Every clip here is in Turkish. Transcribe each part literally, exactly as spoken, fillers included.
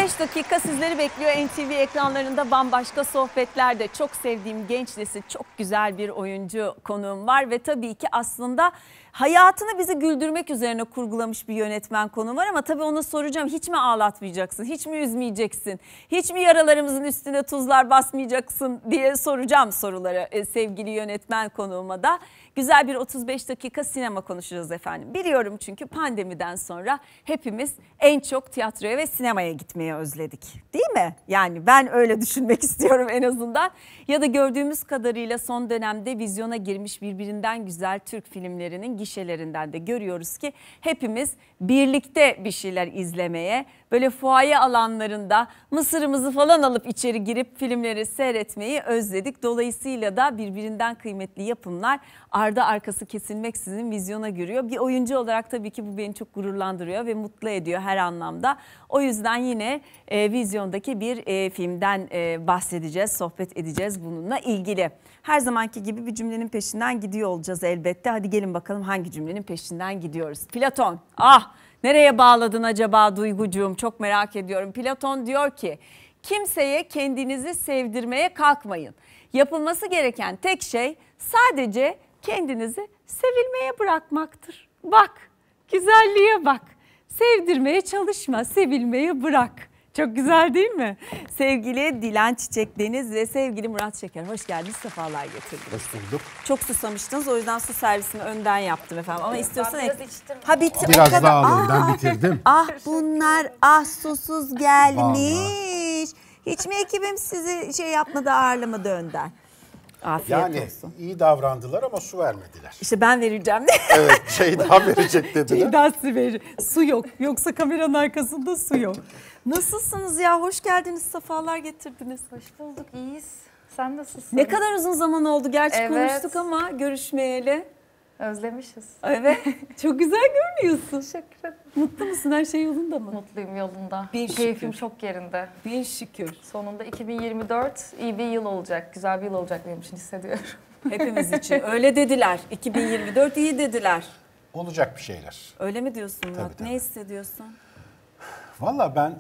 beş dakika sizleri bekliyor N T V ekranlarında bambaşka sohbetlerde. Çok sevdiğim genç nesil, çok güzel bir oyuncu konuğum var ve tabii ki aslında hayatını bizi güldürmek üzerine kurgulamış bir yönetmen konuğum var ama tabii ona soracağım, hiç mi ağlatmayacaksın, hiç mi üzmeyeceksin, hiç mi yaralarımızın üstüne tuzlar basmayacaksın diye soracağım soruları e, sevgili yönetmen konuğuma da. Güzel bir otuz beş dakika sinema konuşacağız efendim. Biliyorum çünkü pandemiden sonra hepimiz en çok tiyatroya ve sinemaya gitmeyi özledik. Değil mi? Yani ben öyle düşünmek istiyorum en azından. Ya da gördüğümüz kadarıyla son dönemde vizyona girmiş birbirinden güzel Türk filmlerinin gişelerinden de görüyoruz ki hepimiz birlikte bir şeyler izlemeye, böyle fuaye alanlarında mısırımızı falan alıp içeri girip filmleri seyretmeyi özledik. Dolayısıyla da birbirinden kıymetli yapımlar ardı arkası kesilmeksizin vizyona giriyor. Bir oyuncu olarak tabii ki bu beni çok gururlandırıyor ve mutlu ediyor her anlamda. O yüzden yine e, vizyondaki bir e, filmden e, bahsedeceğiz, sohbet edeceğiz bununla ilgili. Her zamanki gibi bir cümlenin peşinden gidiyor olacağız elbette. Hadi gelin bakalım hangi cümlenin peşinden gidiyoruz. Platon, ah nereye bağladın acaba Duygucuğum, çok merak ediyorum. Platon diyor ki kimseye kendinizi sevdirmeye kalkmayın. Yapılması gereken tek şey sadece kendinizi sevilmeye bırakmaktır. Bak, güzelliğe bak. Sevdirmeye çalışma, sevilmeye bırak. Çok güzel değil mi? Sevgili Dilan Çiçek Deniz ve sevgili Murat Şeker, hoş geldiniz, sefalar getirdiniz. Hoş bulduk. Çok susamıştınız, o yüzden su servisini önden yaptım efendim. Ama istiyorsan biraz içtim. Ha bitti. Biraz kadar. daha alayım, Aa, ben bitirdim. Ah bunlar ah susuz gelmiş. Hiç mi ekibim sizi şey yapmadı, ağırlamadı önden? Afiyet Yani olsun. iyi davrandılar ama su vermediler. İşte ben vereceğim. Evet, şey daha verecek dediler. Ceyda verir. Su yok. Yoksa kameranın arkasında su yok. Nasılsınız ya? Hoş geldiniz. Sefalar getirdiniz. Hoş bulduk, iyiyiz. Sen nasılsın? Ne kadar uzun zaman oldu. Gerçi Evet. konuştuk ama görüşmeyeli. Özlemişiz. Evet. Çok güzel görünüyorsun. Teşekkür ederim. Mutlu musun? Her şey yolunda mı? Mutluyum, yolunda. Bin Keyfim şükür. çok yerinde. Bin şükür. Sonunda iki bin yirmi dört iyi bir yıl olacak. Güzel bir yıl olacak benim için hissediyorum. Hepimiz için. Öyle dediler. iki bin yirmi dört iyi dediler. Olacak bir şeyler. Öyle mi diyorsun Murat? Tabii, tabii. Ne hissediyorsun? Valla ben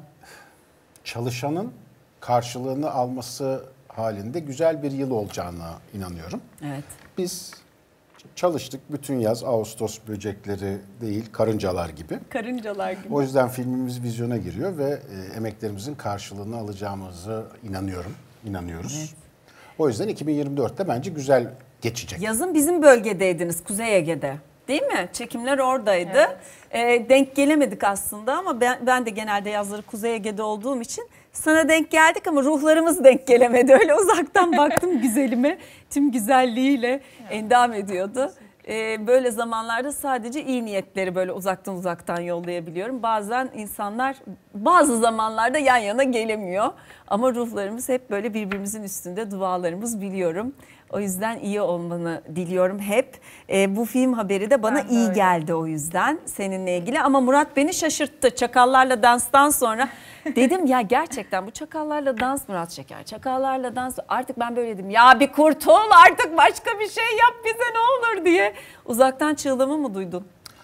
çalışanın karşılığını alması halinde güzel bir yıl olacağına inanıyorum. Evet. Biz çalıştık bütün yaz, Ağustos böcekleri değil karıncalar gibi. Karıncalar gibi. O yüzden filmimiz vizyona giriyor ve e, emeklerimizin karşılığını alacağımızı inanıyorum, inanıyoruz. Evet. O yüzden iki bin yirmi dörtte bence güzel geçecek. Yazın bizim bölgedeydiniz, Kuzey Ege'de. Değil mi? Çekimler oradaydı. Evet. Ee, denk gelemedik aslında ama ben, ben de genelde yazları Kuzey Ege'de olduğum için sana denk geldik ama ruhlarımız denk gelemedi. Öyle uzaktan baktım güzelime, tüm güzelliğiyle endam ediyordu. Ee, böyle zamanlarda sadece iyi niyetleri böyle uzaktan uzaktan yollayabiliyorum. Bazen insanlar bazı zamanlarda yan yana gelemiyor. Ama ruhlarımız hep böyle birbirimizin üstünde, dualarımız biliyorum. O yüzden iyi olmanı diliyorum hep. Ee, bu film haberi de bana Ben de iyi öyle. geldi o yüzden seninle ilgili. Ama Murat beni şaşırttı. Çakallarla danstan sonra dedim ya gerçekten bu çakallarla dans Murat Şeker. Çakallarla dans artık ben böyle dedim. Ya bir kurtul artık başka bir şey yap bize ne olur diye. Uzaktan çığlığımı mı duydun?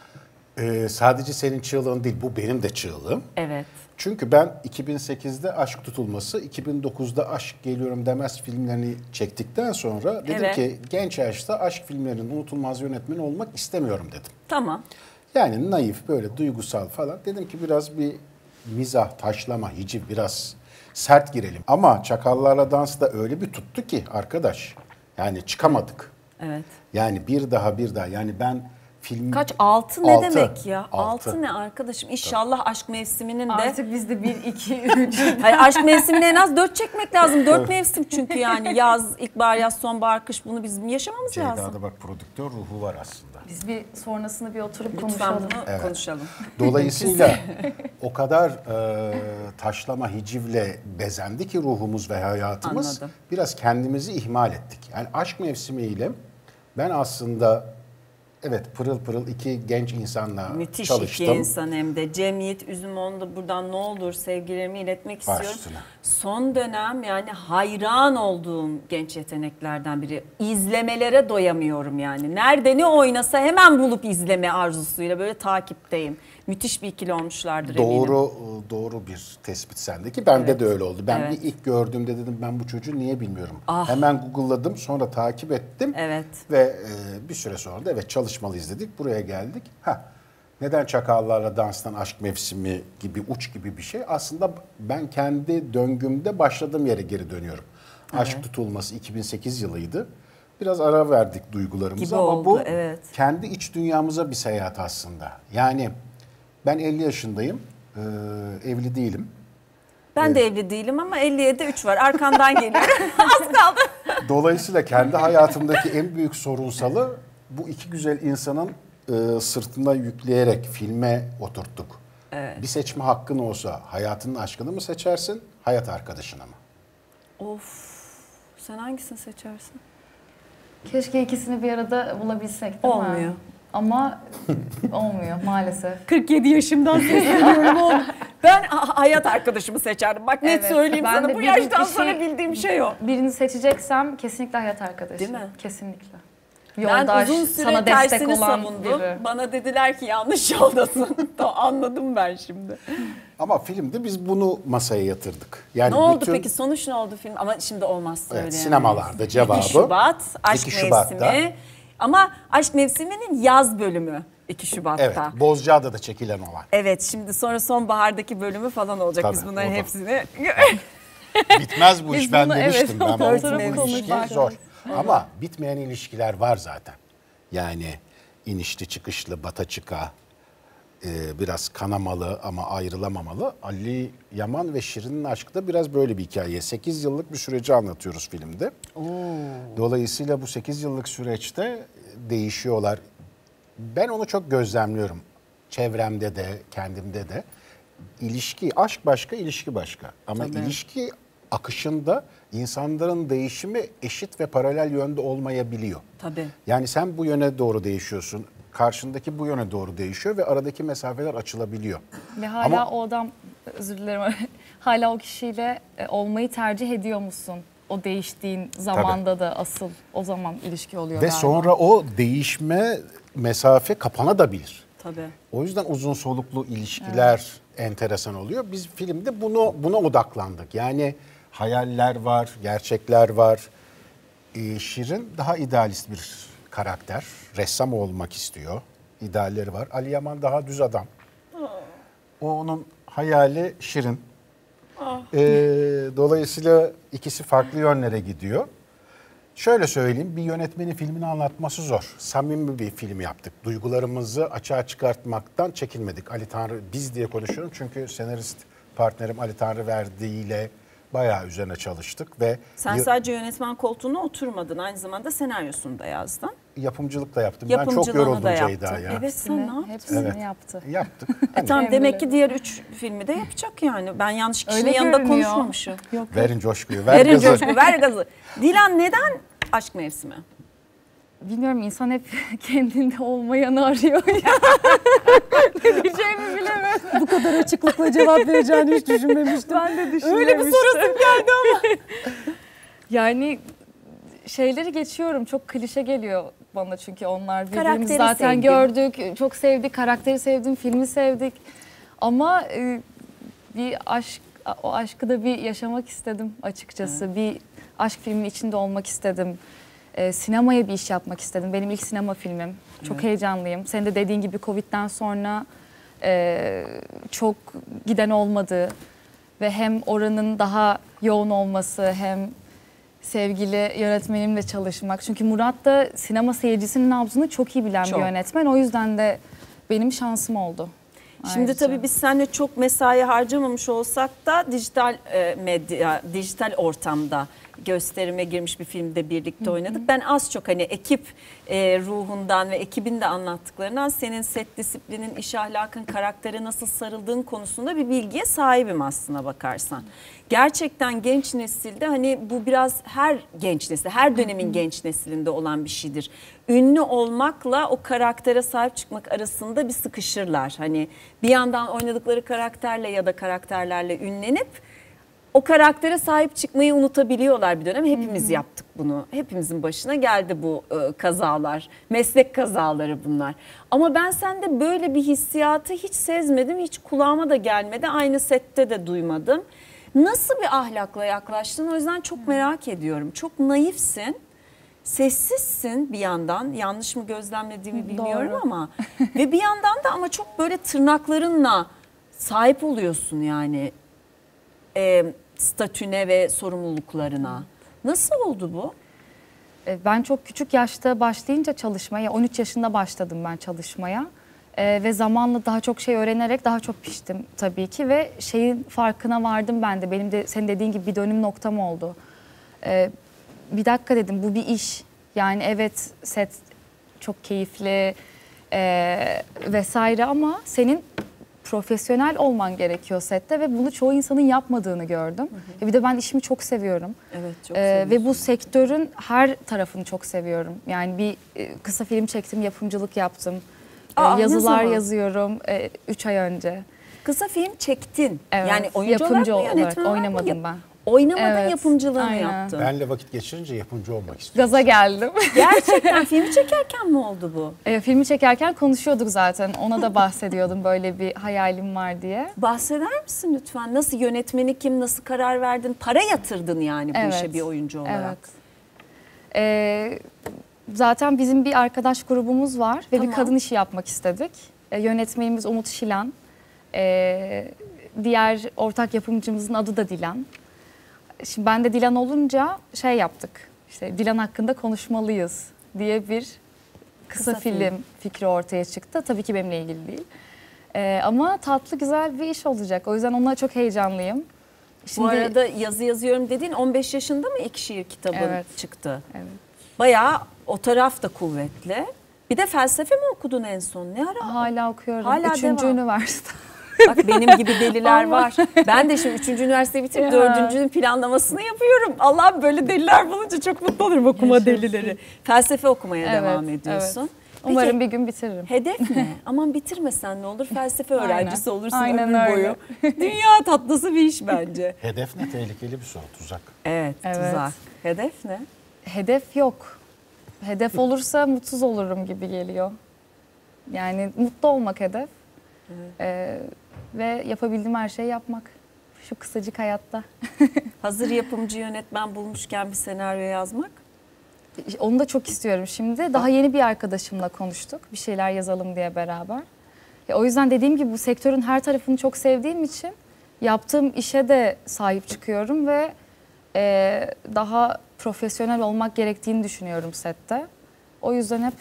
Ee, sadece senin çığlığın değil, bu benim de çığlığım. Evet. Çünkü ben iki bin sekizde Aşk Tutulması, iki bin dokuzda Aşk Geliyorum Demez filmlerini çektikten sonra dedim Evet. ki genç yaşta aşk filmlerinin unutulmaz yönetmeni olmak istemiyorum dedim. Tamam. Yani naif, böyle duygusal falan. Dedim ki biraz bir mizah, taşlama, hiciv, biraz sert girelim. Ama Çakallarla Dans da öyle bir tuttu ki arkadaş. Yani çıkamadık. Evet. Yani bir daha bir daha. Yani ben film... Kaç? Altı ne Altı. demek ya? Altı. Altı ne arkadaşım? İnşallah Aşk Mevsimi'nin de... Artık biz de bir, iki, üç. Hayır, Aşk Mevsimi'ne en az dört çekmek lazım. Dört mevsim çünkü yani yaz, ilkbahar, yaz, sonbahar, kış bunu bizim yaşamamız lazım. Ceyda'da bak prodüktör ruhu var aslında. Biz bir sonrasını bir oturup Lütfen konuşalım. bunu Evet. konuşalım. Dolayısıyla o kadar e, taşlama hicivle bezendi ki ruhumuz ve hayatımız. Anladım. Biraz kendimizi ihmal ettik. Yani Aşk Mevsimi'yle ben aslında evet pırıl pırıl iki genç insanla Müthiş çalıştım. iki insan hem de. Cem Yiğit Üzümoğlu'na da buradan ne olur sevgilerimi iletmek Baş istiyorum. üstüne. Son dönem yani hayran olduğum genç yeteneklerden biri. İzlemelere doyamıyorum yani. Nerede ne oynasa hemen bulup izleme arzusuyla böyle takipteyim. müthiş bir ikili olmuşlardır eminim. Doğru doğru bir tespit sendeki. Bende Evet. de öyle oldu. Ben Evet. bir ilk gördüğümde dedim ben bu çocuğu niye bilmiyorum. Ah. Hemen Google'ladım, sonra takip ettim. Evet. Ve e, bir süre sonra da evet çalışmalıyız dedik. Buraya geldik. Ha. Neden Çakallarla Dans'tan Aşk Mevsimi gibi uç gibi bir şey? Aslında ben kendi döngümde başladığım yere geri dönüyorum. Evet. Aşk Tutulması iki bin sekiz yılıydı. Biraz ara verdik duygularımıza Gibi ama oldu, bu evet. kendi iç dünyamıza bir seyahat aslında. Yani ben elli yaşındayım, ee, evli değilim. Ben de evli değilim ama elliye de üç var. Arkandan geliyor. Az kaldı. Dolayısıyla kendi hayatımdaki en büyük sorunsalı bu iki güzel insanın e, sırtına yükleyerek filme oturttuk. Evet. Bir seçme hakkın olsa hayatının aşkını mı seçersin, hayat arkadaşını mı? Of. Sen hangisini seçersin? Keşke ikisini bir arada bulabilsek değil mi? Olmuyor. Ama olmuyor maalesef. kırk yedi yaşımdan sesleniyorum oğlum. Ben ha- hayat arkadaşımı seçerdim. Bak net Evet, söyleyeyim ben sana de bu bir- yaştan bir şey- sonra bildiğim şey o. Birini seçeceksem kesinlikle hayat arkadaşı. Değil mi? Kesinlikle. Ben Yoldaş, uzun süre sana destek tersini olan savundum. biri. Bana dediler ki yanlış yoldasın. Tamam, anladım ben şimdi. Ama filmde biz bunu masaya yatırdık. Yani Ne oldu bütün- peki? Sonuç ne oldu film? Ama şimdi olmaz Evet, söyleyemeyiz. sinemalarda cevabı. iki Şubat Aşk iki Şubat'ta. Mevsimi. Ama Aşk Mevsimi'nin yaz bölümü iki Şubat'ta. Evet, Bozcaada'da çekilen o var. Evet, şimdi sonra sonbahardaki bölümü falan olacak. Tabii, Biz bunların o da. hepsini... Bitmez bu Biz iş ben bunu, demiştim. evet, ben bu, fotoğrafı bu ilişki konuştuk. zor. Ama bitmeyen ilişkiler var zaten. Yani inişli çıkışlı, bata çıka, e, biraz kanamalı ama ayrılamamalı. Ali Yaman ve Şirin'in aşkı da biraz böyle bir hikaye. sekiz yıllık bir süreci anlatıyoruz filmde. Dolayısıyla bu sekiz yıllık süreçte değişiyorlar. Ben onu çok gözlemliyorum. Çevremde de, kendimde de. İlişki, aşk başka, ilişki başka. Ama Tabii. ilişki akışında insanların değişimi eşit ve paralel yönde olmayabiliyor. Tabii. Yani sen bu yöne doğru değişiyorsun, karşındaki bu yöne doğru değişiyor ve aradaki mesafeler açılabiliyor. Ve hala Ama- o adam, özür dilerim, hala o kişiyle e, olmayı tercih ediyor musun? O değiştiğin zamanda da asıl o zaman ilişki oluyor Ve galiba. sonra o değişme mesafe kapanabilir. Tabii. O yüzden uzun soluklu ilişkiler enteresan oluyor. Biz filmde bunu buna odaklandık. Yani hayaller var, gerçekler var. Ee, Şirin daha idealist bir karakter. Ressam olmak istiyor. İdealleri var. Ali Yaman daha düz adam. O onun hayali Şirin. Ee, dolayısıyla ikisi farklı yönlere gidiyor. Şöyle söyleyeyim, bir yönetmenin filmini anlatması zor. Samimi bir film yaptık. Duygularımızı açığa çıkartmaktan çekinmedik. Ali Tanrı, biz diye konuşuyorum çünkü senarist partnerim Ali Tanrıverdi ile bayağı üzerine çalıştık ve Sen y- sadece yönetmen koltuğuna oturmadın. Aynı zamanda senaryosunu da yazdın. yapımcılık da yaptım. Ben çok Yapımcılığını yoruldum da Ceyda yaptın. ya. Evet, sen ne Hepsini, yaptın? hepsini Evet. yaptı. Yaptık. E Hani tamam, demek ki Kendileri. diğer üç filmi de yapacak yani. Ben yanlış kişinin Öyle yanında görünüyor. konuşmamışım. Yok. verin coşkuyu, ver Verin gazı. coşku, ver gazı. Dilan, neden Aşk Mevsimi? Bilmiyorum, insan hep kendinde olmayanı arıyor ya. Ne diyeceğimi bilemedim. Bu kadar açıklıkla cevap vereceğini hiç düşünmemiştim. Ben de düşünmemiştim. Öyle bir sorusum geldi ama. Yani şeyleri geçiyorum. Çok klişe geliyor bana çünkü onlar. Birbirimizi Karakteri zaten sevdim. gördük. Çok sevdik. Karakteri sevdim. Filmi sevdik. Ama e, bir aşk, o aşkı da bir yaşamak istedim açıkçası. Bir aşk filminin içinde olmak istedim. E, sinemaya bir iş yapmak istedim. Benim ilk sinema filmim. Çok Evet. heyecanlıyım. Senin de dediğin gibi Covid'den sonra e, çok giden olmadı. Ve hem oranın daha yoğun olması hem sevgili yönetmenimle çalışmak. Çünkü Murat da sinema seyircisinin nabzını çok iyi bilen Çok. bir yönetmen. O yüzden de benim şansım oldu. Şimdi Ayrıca. tabii biz seninle çok mesai harcamamış olsak da dijital e, medya, dijital ortamda gösterime girmiş bir filmde birlikte oynadık. Ben az çok hani ekip e, ruhundan ve ekibin de anlattıklarından senin set disiplinin, iş ahlakın, karaktere nasıl sarıldığın konusunda bir bilgiye sahibim aslına bakarsan. Gerçekten genç nesilde hani bu biraz her genç nesil, her dönemin genç neslinde olan bir şeydir. Ünlü olmakla o karaktere sahip çıkmak arasında bir sıkışırlar. Hani bir yandan oynadıkları karakterle ya da karakterlerle ünlenip o karaktere sahip çıkmayı unutabiliyorlar bir dönem. Hepimiz yaptık bunu. Hepimizin başına geldi bu e, kazalar. Meslek kazaları bunlar. Ama ben sende böyle bir hissiyatı hiç sezmedim. Hiç kulağıma da gelmedi. Aynı sette de duymadım. Nasıl bir ahlakla yaklaştın? O yüzden çok merak ediyorum. Çok naifsin. Sessizsin bir yandan. Yanlış mı gözlemlediğimi bilmiyorum Doğru. ama. Ve bir yandan da ama çok böyle tırnaklarınla sahip oluyorsun yani. E, statüne ve sorumluluklarına. Nasıl oldu bu? E, Ben çok küçük yaşta başlayınca çalışmaya, on üç yaşında başladım ben çalışmaya. E, ve zamanla daha çok şey öğrenerek daha çok piştim tabii ki ve şeyin farkına vardım ben de. Benim de senin dediğin gibi bir dönüm noktam oldu. E, bir dakika dedim, bu bir iş. Yani evet, set çok keyifli e, vesaire ama senin profesyonel olman gerekiyor sette ve bunu çoğu insanın yapmadığını gördüm. Hı hı. Bir de ben işimi çok seviyorum. Evet, çok Ee, ve bu sektörün her tarafını çok seviyorum. Yani bir e, kısa film çektim, yapımcılık yaptım. Ee, Aa, ne yazılar zaman? yazıyorum e, üç ay önce. Kısa film çektin. Evet, Yani oyuncu yapımcı olarak mı, olarak yönetmen olarak mı? oynamadım ben. Oynamadın, Evet, yapımcılığını aynen. yaptın. Benle vakit geçirince yapımcı olmak istiyorum. Gaza geldim. Gerçekten filmi çekerken mi oldu bu? E, filmi çekerken konuşuyorduk zaten. Ona da bahsediyordum, böyle bir hayalim var diye. Bahseder misin lütfen? Nasıl, yönetmeni kim, nasıl karar verdin? Para yatırdın yani bu Evet, işe bir oyuncu olarak. Evet. E, zaten bizim bir arkadaş grubumuz var ve Tamam. bir kadın işi yapmak istedik. E, yönetmenimiz Umut Şilan. E, diğer ortak yapımcımızın adı da Dilan. Şimdi ben de Dilan olunca şey yaptık. İşte Dilan hakkında konuşmalıyız diye bir kısa, Kısa film, film. fikri ortaya çıktı. Tabii ki benimle ilgili değil. Ee, ama tatlı, güzel bir iş olacak. O yüzden ona çok heyecanlıyım. Şimdi, Bu arada yazı yazıyorum dediğin on beş yaşında mı ilk şiir kitabın Evet. çıktı? Evet. Bayağı o taraf da kuvvetli. Bir de felsefe mi okudun en son? Ne ara? hala okuyorum. Hala Üçüncü devam. üniversite. Bak benim gibi deliler Ama- var. Ben de şimdi üçüncü üniversiteyi bitirip Ya. dördüncünün planlamasını yapıyorum. Allah'ım böyle deliler bulunca çok mutlu olurum, okuma Yaşasın. delileri. Felsefe okumaya Evet, devam ediyorsun. evet. Peki, Umarım bir gün bitiririm. hedef ne? Aman bitirmesen ne olur? Felsefe öğrencisi Aynen. olursun Aynen ömür öyle. boyu. Dünya tatlısı bir iş bence. Hedef ne? Tehlikeli bir soru, tuzak. Evet, Evet. tuzak. Hedef ne? Hedef yok. Hedef olursa mutsuz olurum gibi geliyor. Yani mutlu olmak hedef. Ee, ve yapabildiğim her şeyi yapmak. Şu kısacık hayatta. Hazır yapımcı yönetmen bulmuşken bir senaryo yazmak? Onu da çok istiyorum şimdi. Daha yeni bir arkadaşımla konuştuk. Bir şeyler yazalım diye beraber. Ya o yüzden dediğim gibi bu sektörün her tarafını çok sevdiğim için yaptığım işe de sahip çıkıyorum ve e, daha profesyonel olmak gerektiğini düşünüyorum sette. O yüzden hep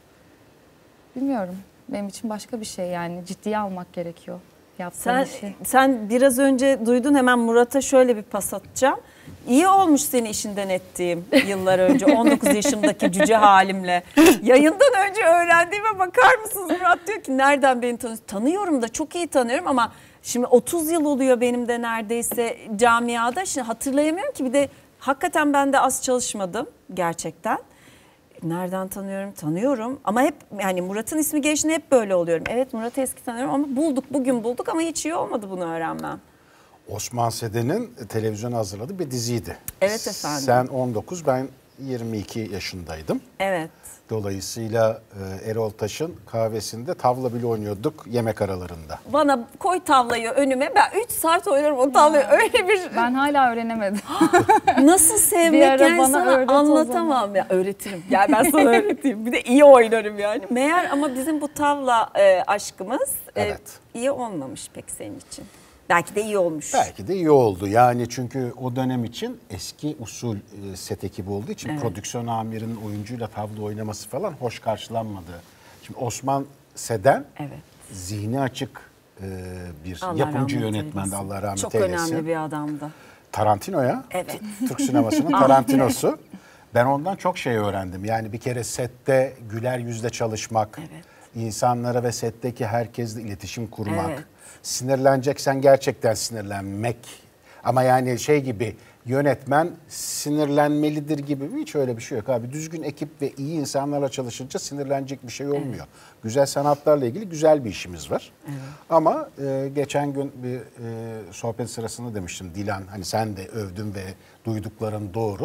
bilmiyorum. Benim için başka bir şey, yani ciddiye almak gerekiyor yaptığım Sen, işi. sen biraz önce duydun, hemen Murat'a şöyle bir pas atacağım. İyi olmuş seni işinden ettiğim yıllar önce on dokuz yaşımdaki cüce halimle. Yayından önce öğrendiğime bakar mısınız? Murat diyor ki nereden beni tanıyorsun? Tanıyorum da, çok iyi tanıyorum ama şimdi otuz yıl oluyor benim de neredeyse camiada. Şimdi hatırlayamıyorum ki, bir de hakikaten ben de az çalışmadım gerçekten. Nereden tanıyorum? Tanıyorum ama hep yani Murat'ın ismi geçtiğinde hep böyle oluyorum. Evet, Murat'ı eski tanıyorum ama bulduk, bugün bulduk ama hiç iyi olmadı bunu öğrenmem. Osman Seden'in televizyona hazırladığı bir diziydi. Evet efendim. Sen on dokuz, ben yirmi iki yaşındaydım. Evet. Dolayısıyla e, Erol Taş'ın kahvesinde tavla bile oynuyorduk yemek aralarında. Bana koy tavlayı önüme, ben üç saat oynarım o tavlayı, öyle bir Ben hala öğrenemedim. nasıl Bir sevmek ara yani bana sana öğret o anlatamam ya, öğretirim. Gel ben sana öğreteyim. Bir de iyi oynarım yani. Meğer ama bizim bu tavla e, aşkımız e, Evet. iyi olmamış pek senin için. Belki de iyi olmuş. Belki de iyi oldu. Yani çünkü o dönem için eski usul e, set ekibi olduğu için Evet. prodüksiyon amirinin oyuncuyla tavla oynaması falan hoş karşılanmadı. Şimdi Osman Seden Evet. zihni açık e, bir Allah yapımcı rahmet yönetmendi. eylesin. Allah rahmet Çok eylesin. önemli bir adamdı. Tarantino'ya, Evet. Türk sinemasının Tarantino'su. Ben ondan çok şey öğrendim. Yani bir kere sette güler yüzle çalışmak, Evet. insanlara ve setteki herkesle iletişim kurmak. Evet. Sinirleneceksen gerçekten sinirlenmek. Ama yani şey gibi, yönetmen sinirlenmelidir gibi, hiç öyle bir şey yok abi. Düzgün ekip ve iyi insanlarla çalışınca sinirlenecek bir şey olmuyor. Evet. Güzel sanatlarla ilgili güzel bir işimiz var. Evet. Ama e, geçen gün bir e, sohbet sırasında demiştim, Dilan, hani sen de övdün ve duydukların doğru.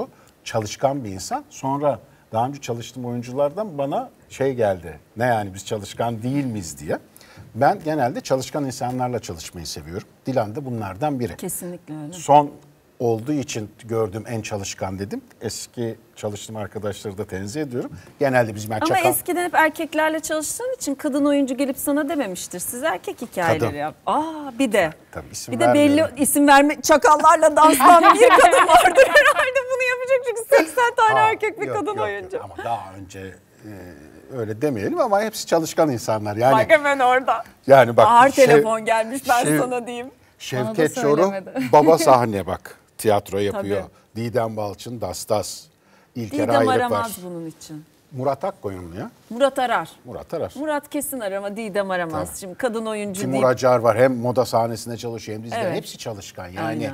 çalışkan bir insan. Sonra daha önce çalıştığım oyunculardan bana şey geldi. Ne yani biz çalışkan değil miyiz diye. Ben genelde çalışkan insanlarla çalışmayı seviyorum. Dilan da bunlardan biri. Kesinlikle öyle. Son olduğu için gördüğüm en çalışkan dedim. Eski çalıştığım arkadaşları da tenzih ediyorum. Genelde bizim Ama çakal... eskiden hep erkeklerle çalıştığın için kadın oyuncu gelip sana dememiştir. Siz erkek hikayeleri Kadın. yap. Aa bir de. Tabii isim Bir de belli vermiyorum. isim verme çakallarla danslan bir kadın vardır herhalde bunu yapacak çünkü seksen tane Ha, erkek bir yok, kadın yok, yok. oyuncu. Ama daha önce e, öyle demeyelim ama hepsi çalışkan insanlar. Yani Bak hemen orada. yani bak Ağır şey- telefon gelmiş ben şey- sana diyeyim. Şevket Bana da Çoruh söylemedi. baba sahne bak. Tiyatro yapıyor. Tabii. Didem Balçın Dastas. İlker Didem Ayrık aramaz var. bunun için. Murat Akkoyun mu ya? Murat arar. Murat arar. Murat kesin arar ama Didem aramaz. Tabii. Şimdi kadın oyuncu Timur deyip. Acar var. Hem moda sahnesinde çalışıyor hem dizide. Evet. Hepsi çalışkan. Yani Aynen.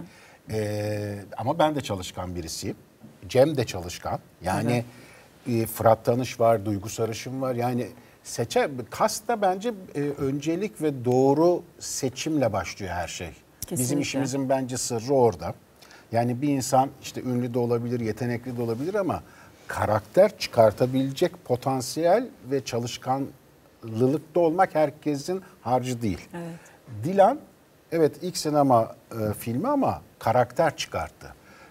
e, ama ben de çalışkan birisiyim. Cem de çalışkan. Yani e, Fırat Tanış var, Duygu Sarışın var. Yani seçer kast da bence e, öncelik ve doğru seçimle başlıyor her şey. Bizim Kesinlikle. işimizin bence sırrı orada. Yani bir insan işte ünlü de olabilir, yetenekli de olabilir ama karakter çıkartabilecek potansiyel ve çalışkanlılıkta olmak herkesin harcı değil. Evet. Dilan evet ilk sinema e, filmi ama karakter çıkarttı.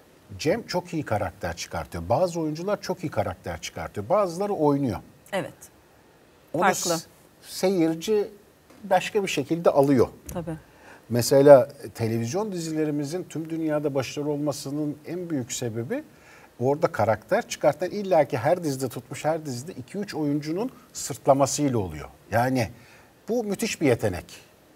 Cem çok iyi karakter çıkartıyor. Bazı oyuncular çok iyi karakter çıkartıyor. Bazıları oynuyor. Evet. Onu Farklı. s- seyirci başka bir şekilde alıyor. Tabii. Mesela televizyon dizilerimizin tüm dünyada başarılı olmasının en büyük sebebi orada karakter çıkartan illaki her dizide tutmuş her dizide iki üç oyuncunun sırtlamasıyla oluyor. Yani bu müthiş bir yetenek.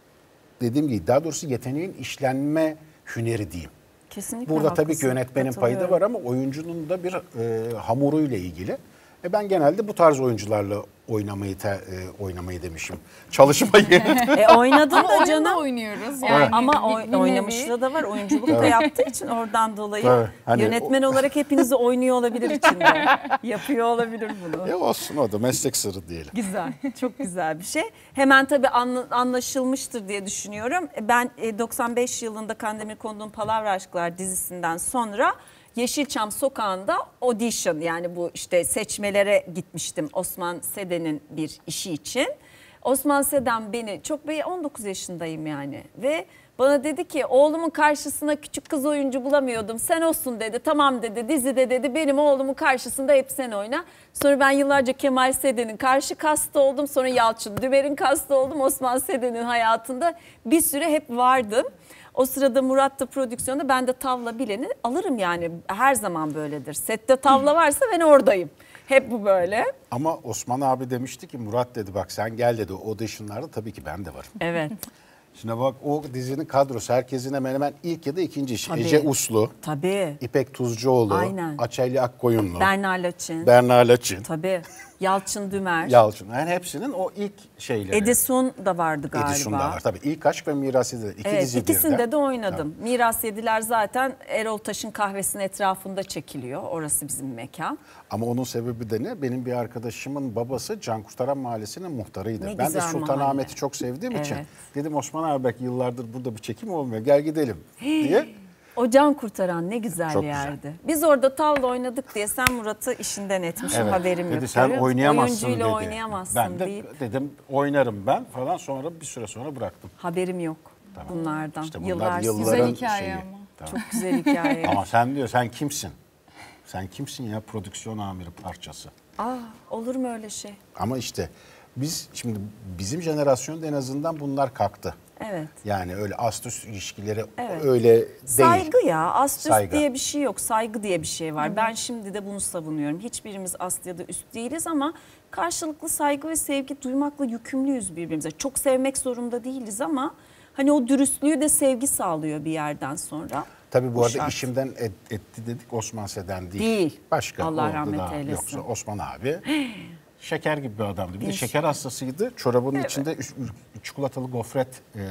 Dediğim gibi daha doğrusu yeteneğin işlenme hüneri diyeyim. Kesinlikle Burada tabii ki haklısın. yönetmenin payı da var ama oyuncunun da bir e, hamuruyla ilgili. E ben genelde bu tarz oyuncularla oynamayı te, e, oynamayı demişim. Çalışmayı. E oynadın da Oyun da canım. oynuyoruz yani. Ama Bir- oy- bir nevi. oynamışlığı da var. Oyunculuk da yaptığı için oradan dolayı Tabii, hani yönetmen olarak hepinizi oynuyor olabilir içinde. Yapıyor olabilir bunu. e olsun o da meslek sırrı diyelim. Güzel, çok güzel bir şey. Hemen tabii anla- anlaşılmıştır diye düşünüyorum. Ben e, doksan beş yılında Kandemir Kondu'nun Palavra Aşklar dizisinden sonra Yeşilçam Sokağı'nda audition yani bu işte seçmelere gitmiştim Osman Seden'in bir işi için. Osman Seden beni çok ben on dokuz yaşındayım yani ve bana dedi ki oğlumun karşısına küçük kız oyuncu bulamıyordum. Sen olsun dedi. Tamam dedi. Dizide dedi benim oğlumun karşısında hep sen oyna. Sonra ben yıllarca Kemal Seden'in karşı kastı oldum. Sonra Yalçın Düber'in kastı oldum. Osman Seden'in hayatında bir süre hep vardım. O sırada Murat da prodüksiyonda ben de tavla bileni alırım yani. Her zaman böyledir. Sette tavla varsa ben oradayım. Hep bu böyle. Ama Osman abi demişti ki Murat dedi bak sen gel dedi auditionlarda tabii ki ben de varım. Evet. Şimdi bak o dizinin kadrosu herkesin hemen hemen ilk ya da ikinci iş. Tabii. Ece Uslu, Tabii. İpek Tuzcuoğlu, Aynen. Açeli Akkoyunlu, Berna Laçin. Berna Laçin, Tabii. Yalçın Dümer. Yalçın. Yani hepsinin o ilk şeyleri. Edison da vardı galiba. Edison da var tabii. İlk Aşk ve Miras Yediler. İki Evet, dizi ikisinde birden. de oynadım. Miras Yediler zaten Erol Taş'ın kahvesinin etrafında çekiliyor. Orası bizim mekan. Ama onun sebebi de ne? Benim bir arkadaşımın babası Can Kurtaran Mahallesi'nin muhtarıydı. Ne ben de güzel Sultanahmet'i mahalle. çok sevdiğim Evet. için dedim Osman abi belki yıllardır burada bir çekim olmuyor. Gel gidelim diye. O can kurtaran ne güzel Çok güzel. yerdi. Biz orada tavla oynadık diye sen Murat'ı işinden etmişsin Evet. haberim yok. Dedi sen Görüyor musun? oynayamazsın Oyuncuyla dedi. oynayamazsın Ben de deyip dedim oynarım ben falan sonra bir süre sonra bıraktım. haberim yok bunlardan. İşte bunlar Yıllar yılların Güzel hikaye şeyi. ama. Tamam. çok güzel hikaye. Ama sen diyor sen kimsin? Sen kimsin ya prodüksiyon amiri parçası? Aa, olur mu öyle şey? Ama işte biz şimdi bizim jenerasyonda en azından bunlar kalktı. Evet. Yani öyle ast üst ilişkileri Evet. öyle değil. Saygı ya. Ast üst Saygı. diye bir şey yok. Saygı diye bir şey var. Ben şimdi de bunu savunuyorum. Hiçbirimiz ast ya da üst değiliz ama karşılıklı saygı ve sevgi duymakla yükümlüyüz birbirimize. Çok sevmek zorunda değiliz ama hani o dürüstlüğü de sevgi sağlıyor bir yerden sonra. Tabii bu Bu arada şart. işimden et- etti dedik Osman Seden değil. Değil. Başka. Allah orada rahmet da eylesin. Yoksa Osman abi şeker gibi bir adamdı. Bir de şeker hastasıydı. Çorabının içinde üç- üç- çikolatalı gofret e,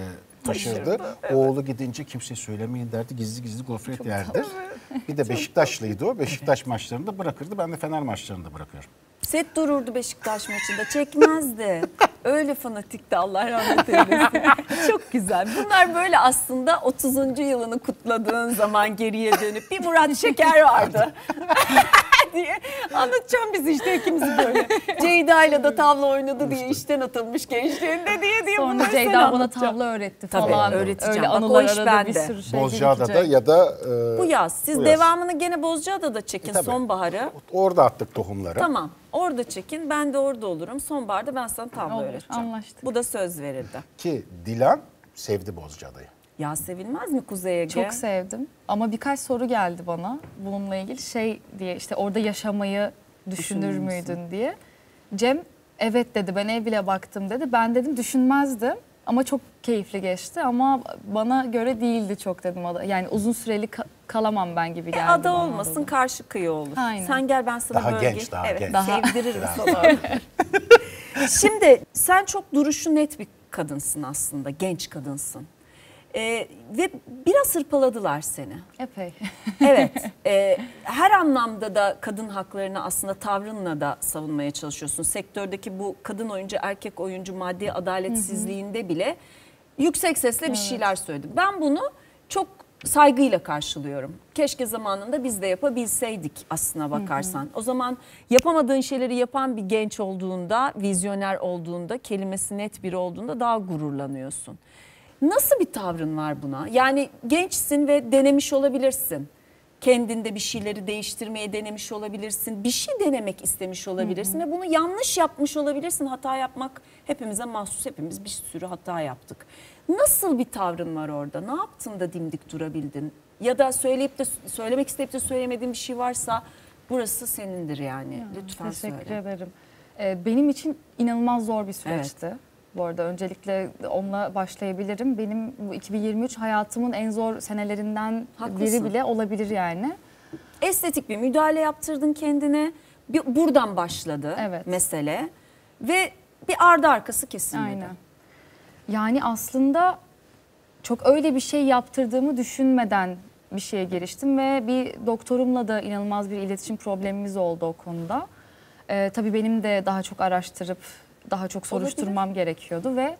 taşırdı. Oğlu gidince kimseye söylemeyin derdi. Gizli gizli gofret yerdi. Bir de Beşiktaşlıydı o. Beşiktaş maçlarında bırakırdı. Ben de Fener maçlarında bırakıyorum. Set dururdu Beşiktaş maçında. Çekmezdi. Öyle fanatikti, Allah rahmet eylesin. Çok güzel. Bunlar böyle aslında otuzuncu yılını kutladığın zaman geriye dönüp bir Murat Şeker vardı. diye anlatacağım biz işte ikimiz böyle. Ceyda ile de tavla oynadı diye işten atılmış gençliğinde diye diye Sonra bunları Ceyda sana bana anlatacağım. tavla öğretti Tabii, falan. öğreteceğim. Öyle Bak, o anılar iş arada bende. bir sürü şey Bozcaada'da gerekecek. ya da e, Bu yaz. Siz bu devamını gene Bozcaada'da çekin, Tabii. sonbaharı. Orada attık tohumları. Tamam. Orada çekin. Ben de orada olurum. Sonbaharda ben sana tavla Olur, öğreteceğim. anlaştık. Bu da söz verildi. Ki Dilan sevdi Bozcaada'yı. Ya sevilmez mi Kuzey Ege? Çok sevdim ama birkaç soru geldi bana bununla ilgili şey diye işte orada yaşamayı düşünür Düşünür müydün diye. Cem evet dedi, ben ev bile baktım dedi. Ben dedim düşünmezdim ama çok keyifli geçti ama bana göre değildi çok dedim. Yani uzun süreli ka- kalamam ben gibi geldi. E, ada bana olmasın, dedim. karşı kıyı olur. Aynen. Sen gel, ben sana Daha bölge. genç, daha evet, genç. Daha- sevdiririm Biraz sana. Şimdi sen çok duruşu net bir kadınsın aslında, genç kadınsın. Ee, ve biraz hırpaladılar seni. Epey. Evet, e, her anlamda da kadın haklarını aslında tavrınla da savunmaya çalışıyorsun. Sektördeki bu kadın oyuncu, erkek oyuncu maddi adaletsizliğinde bile yüksek sesle bir şeyler söyledi. Ben bunu çok saygıyla karşılıyorum. Keşke zamanında biz de yapabilseydik aslına bakarsan. O zaman yapamadığın şeyleri yapan bir genç olduğunda, vizyoner olduğunda, kelimesi net biri olduğunda daha gururlanıyorsun. Nasıl bir tavrın var buna? Yani gençsin ve denemiş olabilirsin. Kendinde bir şeyleri değiştirmeye denemiş olabilirsin. Bir şey denemek istemiş olabilirsin. Hı hı. Ve bunu yanlış yapmış olabilirsin. Hata yapmak hepimize mahsus. Hepimiz bir sürü hata yaptık. Nasıl bir tavrın var orada? Ne yaptın da dimdik durabildin? Ya da söyleyip de söylemek isteyip de söylemediğin bir şey varsa burası senindir yani. Ya, lütfen teşekkür söyle. ederim. Ee, benim için inanılmaz zor bir süreçti. Evet. Bu arada öncelikle onunla başlayabilirim. Benim bu iki bin yirmi üç hayatımın en zor senelerinden Haklısın. biri bile olabilir yani. Estetik bir müdahale yaptırdın kendine. Bir, buradan başladı Evet. mesele. Ve bir ardı arkası kesilmedi. Aynen. Yani aslında çok öyle bir şey yaptırdığımı düşünmeden bir şeye giriştim. Ve bir doktorumla da inanılmaz bir iletişim problemimiz oldu o konuda. Ee, tabii benim de daha çok araştırıp daha çok soruşturmam Olabilir. gerekiyordu ve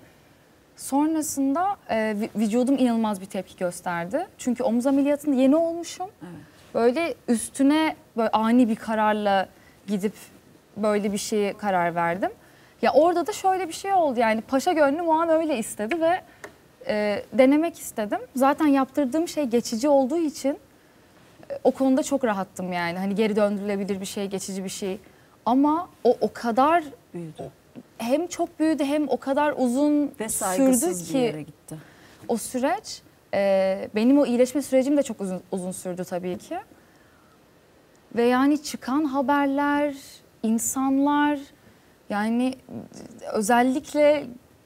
sonrasında e, vücudum inanılmaz bir tepki gösterdi. Çünkü omuz ameliyatında yeni olmuşum. Evet. Böyle üstüne böyle ani bir kararla gidip böyle bir şeye karar verdim. Ya orada da şöyle bir şey oldu, yani paşa gönlüm o an öyle istedi ve e, denemek istedim. Zaten yaptırdığım şey geçici olduğu için e, o konuda çok rahattım yani. Hani geri döndürülebilir bir şey, geçici bir şey. Ama o o kadar büyüdü. Hem çok büyüdü hem o kadar uzun ve sürdü ki bir yere gitti. O süreç e, benim o iyileşme sürecim de çok uzun, uzun sürdü tabii ki. Ve yani çıkan haberler, insanlar, yani özellikle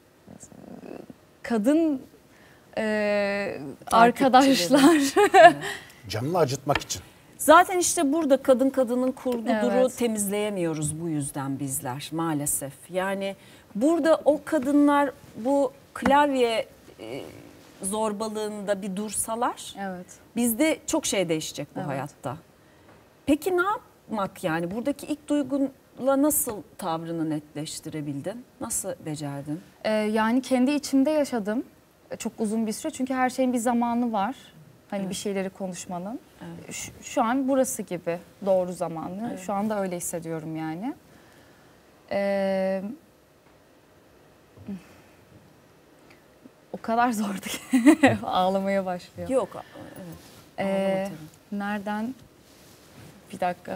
kadın e, arkadaşlar. Evet. Canını acıtmak için. Zaten işte burada kadın kadının kurguduru Evet. temizleyemiyoruz bu yüzden bizler maalesef. Yani burada o kadınlar bu klavye e, zorbalığında bir dursalar, Evet. bizde çok şey değişecek bu Evet. hayatta. Peki ne yapmak yani? Buradaki ilk duygunla nasıl tavrını netleştirebildin? Nasıl becerdin? Ee, yani kendi içimde yaşadım çok uzun bir süre. Çünkü her şeyin bir zamanı var. Hani Evet. bir şeyleri konuşmanın. Evet. Şu, şu an burası gibi doğru zamanı. Evet. Şu anda öyle hissediyorum yani. Ee, o kadar zordu ki ağlamaya başlıyor. Yok. Evet. Ee, Ağlama tabii. nereden? Bir dakika.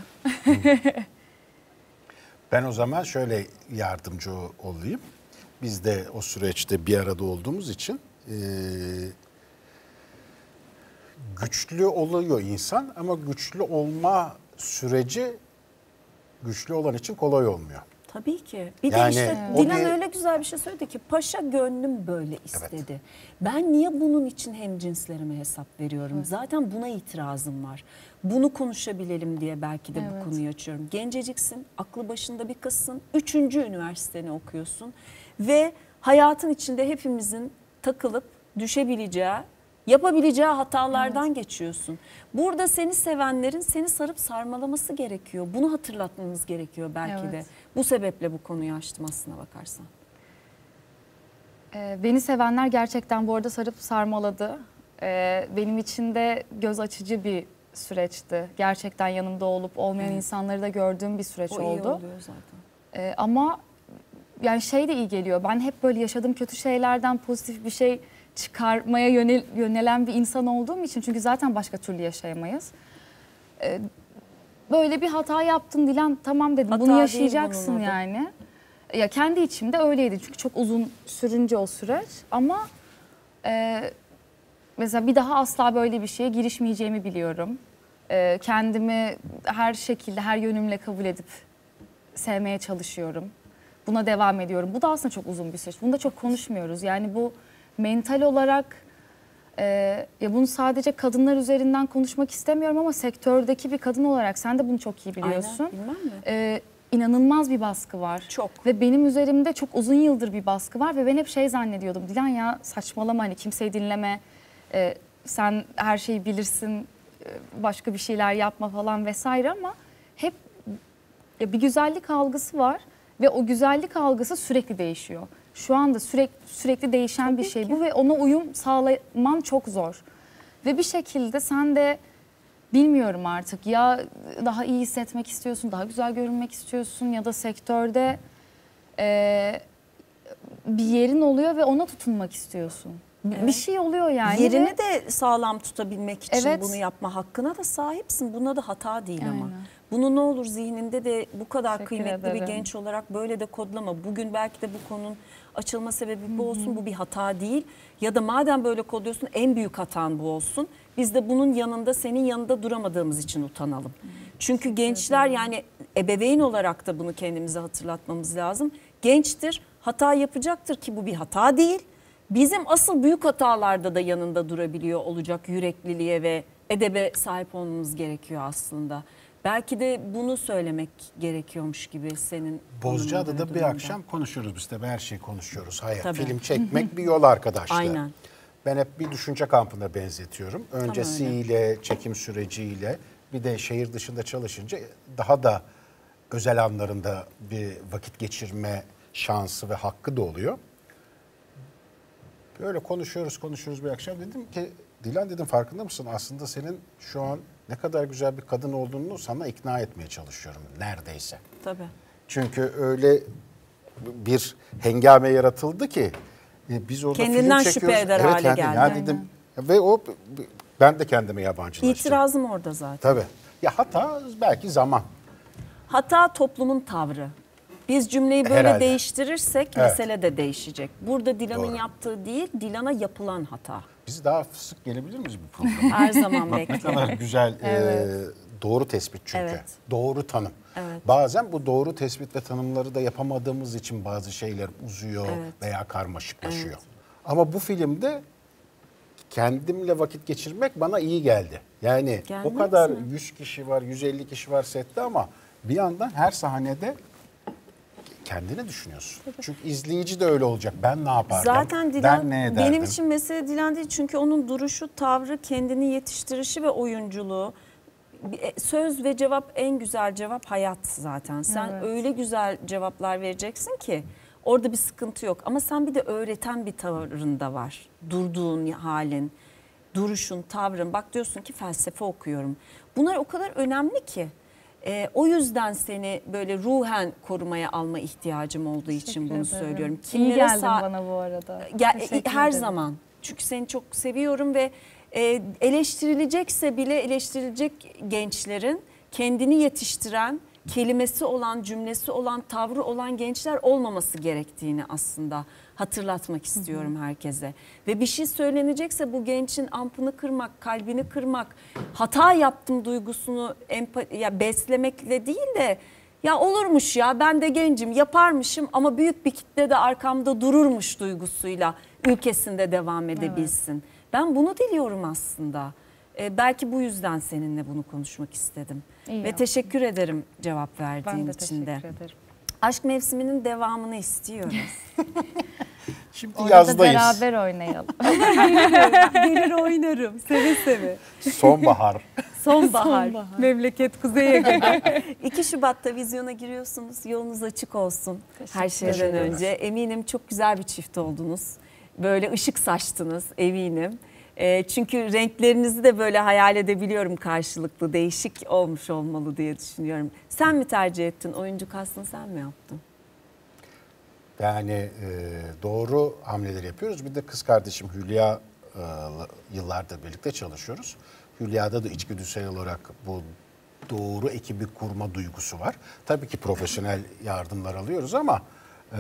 Ben o zaman şöyle yardımcı olayım. Biz de o süreçte bir arada olduğumuz için e, güçlü oluyor insan ama güçlü olma süreci güçlü olan için kolay olmuyor. Tabii ki. Bir Yani de işte o Dilan bir- öyle güzel bir şey söyledi ki paşa gönlüm böyle istedi. Ben niye bunun için hemcinslerime hesap veriyorum? Evet. Zaten buna itirazım var. Bunu konuşabilelim diye belki de Evet. bu konuyu açıyorum. Genceciksin, aklı başında bir kızsın, üçüncü üniversiteni okuyorsun ve hayatın içinde hepimizin takılıp düşebileceği, yapabileceği hatalardan evet. geçiyorsun. Burada seni sevenlerin seni sarıp sarmalaması gerekiyor. Bunu hatırlatmamız gerekiyor belki evet. de. Bu sebeple bu konuyu açtım aslına bakarsan. Ee, beni sevenler gerçekten bu arada sarıp sarmaladı. Ee, benim için de göz açıcı bir süreçti. Gerçekten yanımda olup olmayan evet. insanları da gördüğüm bir süreç o oldu. O iyi oluyor zaten. Ee, ama yani şey de iyi geliyor. Ben hep böyle yaşadığım kötü şeylerden pozitif bir şey çıkarmaya yönel, yönelen bir insan olduğum için. Çünkü zaten başka türlü yaşayamayız. Ee, böyle bir hata yaptın Dilan, tamam dedim. Hata bunu yaşayacaksın yani. Ya kendi içimde öyleydi. Çünkü çok uzun sürünce o süreç. Ama e, mesela bir daha asla böyle bir şeye girişmeyeceğimi biliyorum. Ee, kendimi her şekilde, her yönümle kabul edip sevmeye çalışıyorum. Buna devam ediyorum. Bu da aslında çok uzun bir süreç. Bunu da çok konuşmuyoruz. Yani bu mental olarak e, ya bunu sadece kadınlar üzerinden konuşmak istemiyorum ama sektördeki bir kadın olarak sen de bunu çok iyi biliyorsun. Aynen, bilmem mi? E, inanılmaz bir baskı var. Çok. Ve benim üzerimde çok uzun yıldır bir baskı var ve ben hep şey zannediyordum. Dilan ya saçmalama, hani kimseyi dinleme. E, sen her şeyi bilirsin. E, başka bir şeyler yapma falan vesaire ama hep ya bir güzellik algısı var. Ve o güzellik algısı sürekli değişiyor. Şu anda sürekli sürekli değişen Tabii bir şey ki. bu ve ona uyum sağlaman çok zor. Ve bir şekilde sen de bilmiyorum artık ya daha iyi hissetmek istiyorsun, daha güzel görünmek istiyorsun ya da sektörde e, bir yerin oluyor ve ona tutunmak istiyorsun. Evet. Bir şey oluyor yani. Yerini ve... de sağlam tutabilmek için evet. bunu yapma hakkına da sahipsin. Buna da hata değil Aynen. ama. Bunu ne olur zihninde de bu kadar Teşekkür kıymetli ederim. bir genç olarak böyle de kodlama. Bugün belki de bu konunun açılma sebebi bu olsun. Hı hı. Bu bir hata değil. Ya da madem böyle kodluyorsun en büyük hatan bu olsun. Biz de bunun yanında senin yanında duramadığımız için utanalım. Hı. Çünkü gençler yani ebeveyn olarak da bunu kendimize hatırlatmamız lazım. Gençtir, hata yapacaktır ki bu bir hata değil. Bizim asıl büyük hatalarda da yanında durabiliyor olacak yürekliliğe ve edebe sahip olmamız gerekiyor aslında. Belki de bunu söylemek gerekiyormuş gibi senin. Bozcaada'da bir akşam konuşuruz biz de, her şeyi konuşuyoruz. Hayır, Tabii. film çekmek bir yol arkadaşlar. Aynen. Ben hep bir düşünce kampına benzetiyorum. Öncesiyle, çekim süreciyle, bir de şehir dışında çalışınca daha da özel anlarında bir vakit geçirme şansı ve hakkı da oluyor. Böyle konuşuyoruz konuşuyoruz bir akşam, dedim ki Dilan dedim farkında mısın, aslında senin şu an ne kadar güzel bir kadın olduğunu sana ikna etmeye çalışıyorum neredeyse. Tabii. Çünkü öyle bir hengame yaratıldı ki biz orada kendinden film çekiyoruz. şüphe eder evet, hale kendim, geldi. ya dedim, ve o ben de kendime yabancılaştım. İtirazım orada zaten. Tabii. Ya hata belki zaman. Hata toplumun tavrı. Biz cümleyi böyle Herhalde. değiştirirsek evet. mesele de değişecek. Burada Dilan'ın yaptığı değil, Dilan'a yapılan hata. Biz daha sık gelebilir miyiz bu programa? Her zaman bekliyorum. Ne kadar güzel, evet. e, doğru tespit çünkü. Evet. Doğru tanım. Evet. Bazen bu doğru tespit ve tanımları da yapamadığımız için bazı şeyler uzuyor evet. veya karmaşıklaşıyor. Evet. Ama bu filmde kendimle vakit geçirmek bana iyi geldi. Yani Gelmez o kadar mi? yüz kişi var, yüz elli kişi var sette ama bir yandan her sahnede kendini düşünüyorsun. Tabii. Çünkü izleyici de öyle olacak. Ben ne yapardım? Zaten Dilan, ben ne ederdim? Benim için mesele Dilan değil. Çünkü onun duruşu, tavrı, kendini yetiştirişi ve oyunculuğu. Söz ve cevap, en güzel cevap hayat zaten. Sen evet. öyle güzel cevaplar vereceksin ki orada bir sıkıntı yok. Ama sen bir de öğreten bir tavrın da var. Durduğun halin, duruşun, tavrın. Bak diyorsun ki felsefe okuyorum. Bunlar o kadar önemli ki. Ee, o yüzden seni böyle ruhen korumaya alma ihtiyacım olduğu için Teşekkür bunu ederim. söylüyorum. Kimlere İyi geldin bana bu arada. Ya, her ederim. zaman. Çünkü seni çok seviyorum ve e, eleştirilecekse bile eleştirilecek gençlerin kendini yetiştiren, kelimesi olan, cümlesi olan, tavrı olan gençler olmaması gerektiğini aslında hatırlatmak istiyorum hı hı. herkese. Ve bir şey söylenecekse bu gençin ampını kırmak, kalbini kırmak, hata yaptım duygusunu empa- ya beslemekle değil de ya olurmuş ya ben de gencim yaparmışım ama büyük bir kitle de arkamda dururmuş duygusuyla ülkesinde devam edebilsin. Evet. Ben bunu diliyorum aslında. Ee, belki bu yüzden seninle bunu konuşmak istedim. İyi Ve ya. teşekkür ederim cevap verdiğin için de. Ben de teşekkür ederim. Aşk mevsiminin devamını istiyoruz. Şimdi Orada yazdayız. da beraber oynayalım. Gelir oynarım seve seve. Sonbahar. Sonbahar. Sonbahar. Memleket Kuzey Ege'de. iki Şubat'ta vizyona giriyorsunuz. Yolunuz açık olsun. Her şeyden Teşekkürler. önce. Eminim çok güzel bir çift oldunuz. Böyle ışık saçtınız eminim. E, çünkü renklerinizi de böyle hayal edebiliyorum karşılıklı. Değişik olmuş olmalı diye düşünüyorum. Sen mi tercih ettin? Oyuncu kastını sen mi yaptın? Yani e, doğru hamleleri yapıyoruz. Bir de kız kardeşim Hülya e, yıllardır birlikte çalışıyoruz. Hülya'da da içgüdüsel olarak bu doğru ekibi kurma duygusu var. Tabii ki profesyonel yardımlar alıyoruz ama e,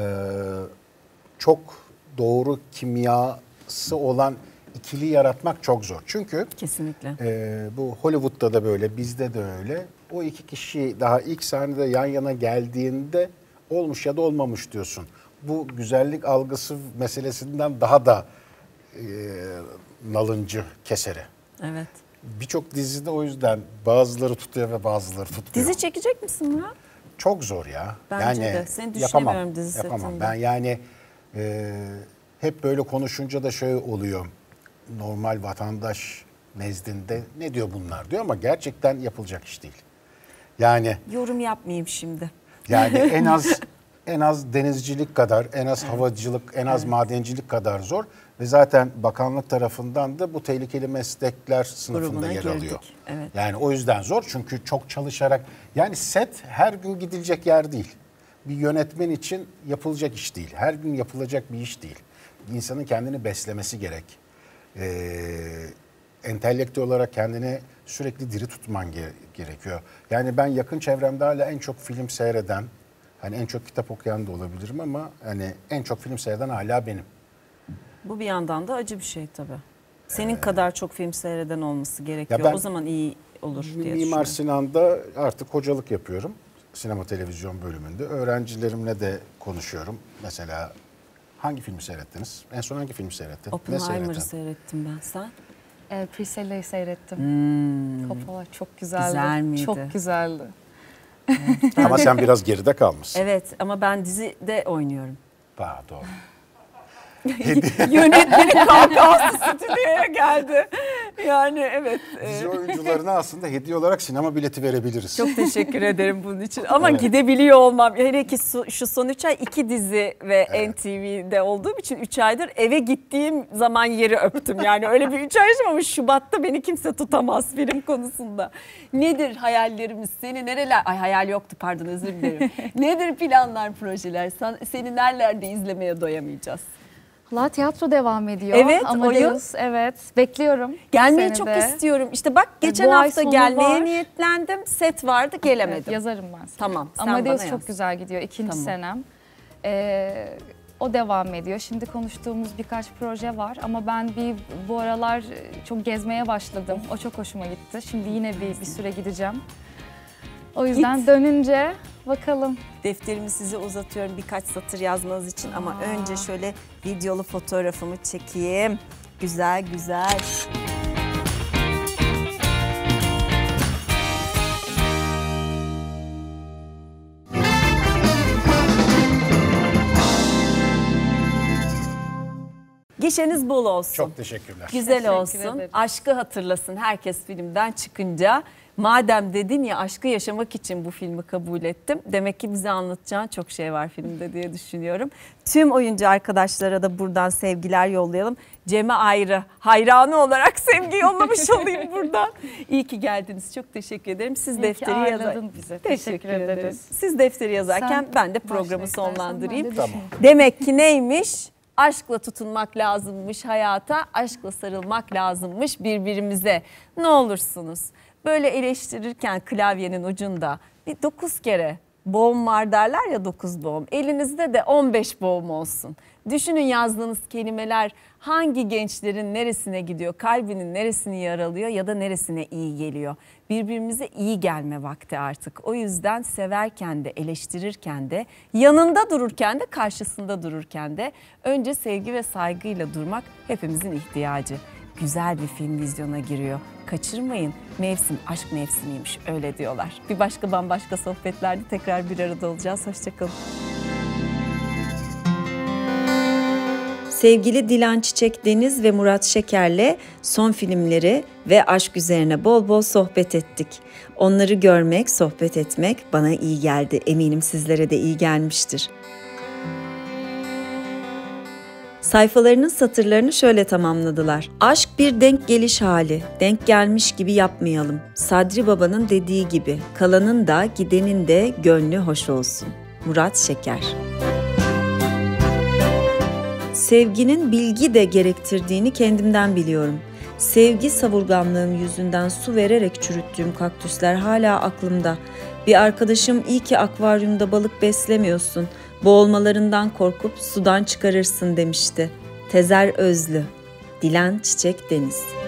çok doğru kimyası olan ikili yaratmak çok zor. Çünkü Kesinlikle. e, bu Hollywood'da da böyle, bizde de öyle. O iki kişi daha ilk sahnede yan yana geldiğinde olmuş ya da olmamış diyorsun. Bu güzellik algısı meselesinden daha da e, nalıncı, keseri. Evet. Birçok dizide o yüzden bazıları tutuyor ve bazıları tutmuyor. Dizi çekecek misin Murat? Çok zor ya. Bence yani, de. Seni yapamam, düşünemiyorum dizi yapamam. setinde. Ben yani e, hep böyle konuşunca da şöyle oluyor. Normal vatandaş nezdinde ne diyor bunlar diyor ama gerçekten yapılacak iş değil. Yani Yorum yapmayayım şimdi. yani en az en az denizcilik kadar, en az havacılık, en az madencilik kadar zor ve zaten bakanlık tarafından da bu tehlikeli meslekler sınıfında Grubuna yer girdik, alıyor. evet. Yani o yüzden zor çünkü çok çalışarak, yani set her gün gidilecek yer değil. Bir yönetmen için yapılacak iş değil. Her gün yapılacak bir iş değil. İnsanın kendini beslemesi gerek. Ee, entelektüel olarak kendini sürekli diri tutman ge- gerekiyor. Yani ben yakın çevremde hala en çok film seyreden, hani en çok kitap okuyan da olabilirim ama hani en çok film seyreden hala benim. Bu bir yandan da acı bir şey tabii. Senin kadar çok film seyreden olması gerekiyor. ben- O zaman iyi olur diye Mimar düşünüyorum. Sinan'da artık hocalık yapıyorum. Sinema televizyon bölümünde. Öğrencilerimle de konuşuyorum. Mesela hangi filmi seyrettiniz? En son hangi filmi seyrettin? Ne Oppenheimer'ı seyrettin? seyrettim ben. Sen? E, Priscilla'yı seyrettim. Hmm. Coppola çok güzeldi. Güzel miydi? Çok güzeldi. Ama sen biraz geride kalmışsın. Evet ama ben dizide oynuyorum. Ha, doğru. Yönetmenin kahkahası stüdyoya geldi. Yani evet. e, Dizi oyuncularına aslında hediye olarak sinema bileti verebiliriz. Çok teşekkür ederim bunun için. Ama Evet. gidebiliyor olmam. Hele ki su- şu son üç ay iki dizi ve N T V'de olduğum için üç aydır eve gittiğim zaman yeri öptüm. Yani öyle bir üç ay yaşadım ama Şubat'ta beni kimse tutamaz film konusunda. Nedir hayallerimiz? Seni nereler... Ay hayal yoktu pardon özür dilerim. Nedir planlar, projeler? Sen, seni nerelerde izlemeye doyamayacağız? La tiyatro devam ediyor. Evet, Amadeus, evet. Bekliyorum. Gelmeyi bu çok sene de. istiyorum. İşte bak geçen Bu ay hafta sonu gelmeye var. niyetlendim. Set vardı gelemedim. Evet, yazarım ben sana. Tamam, sen Amadeus bana çok yaz. güzel gidiyor. İkinci Tamam. senem. Ee, o devam ediyor. Şimdi konuştuğumuz birkaç proje var ama ben bir bu aralar çok gezmeye başladım. O çok hoşuma gitti. Şimdi yine bir, bir süre gideceğim. O yüzden Git. dönünce bakalım. Defterimi size uzatıyorum birkaç satır yazmanız için ama önce şöyle videolu fotoğrafımı çekeyim. Güzel güzel. Gişeniz bol olsun. Çok teşekkürler. Güzel Teşekkür olsun. ederim. Aşkı hatırlasın herkes filmden çıkınca. Madem dedin ya aşkı yaşamak için bu filmi kabul ettim. Demek ki bize anlatacağın çok şey var filmde diye düşünüyorum. Tüm oyuncu arkadaşlara da buradan sevgiler yollayalım. Cem'e ayrı hayranı olarak sevgi yollamış olayım buradan. İyi ki geldiniz. Çok teşekkür ederim. Siz İyi ki defteri yazar. ağırladın bizi. Teşekkür, Teşekkür ederiz. ederiz. Siz defteri yazarken Sen ben de başla programı istersen, sonlandırayım. ben de Tamam. düşüneyim. Demek ki neymiş? Aşkla tutunmak lazımmış hayata, aşkla sarılmak lazımmış birbirimize. Ne olursunuz böyle eleştirirken klavyenin ucunda bir dokuz kere boğum var derler ya, dokuz boğum. Elinizde de on beş boğum olsun. Düşünün yazdığınız kelimeler hangi gençlerin neresine gidiyor, kalbinin neresini yaralıyor ya da neresine iyi geliyor. Birbirimize iyi gelme vakti artık. O yüzden severken de, eleştirirken de, yanında dururken de, karşısında dururken de önce sevgi ve saygıyla durmak hepimizin ihtiyacı. güzel bir film vizyona giriyor. Kaçırmayın. Mevsim aşk mevsimiymiş, öyle diyorlar. Bir başka bambaşka sohbetlerde tekrar bir arada olacağız. Hoşçakalın. Sevgili Dilan Çiçek Deniz ve Murat Şeker'le son filmleri ve aşk üzerine bol bol sohbet ettik. Onları görmek, sohbet etmek bana iyi geldi. Eminim sizlere de iyi gelmiştir. Sayfalarının satırlarını şöyle tamamladılar. Aşk bir denk geliş hali, denk gelmiş gibi yapmayalım. Sadri Baba'nın dediği gibi, kalanın da gidenin de gönlü hoş olsun. Murat Şeker. Sevginin bilgi de gerektirdiğini kendimden biliyorum. Sevgi savurganlığım yüzünden su vererek çürüttüğüm kaktüsler hala aklımda. Bir arkadaşım iyi ki akvaryumda balık beslemiyorsun, boğulmalarından korkup sudan çıkarırsın demişti. Tezer Özlü, Dilan Çiçek Deniz.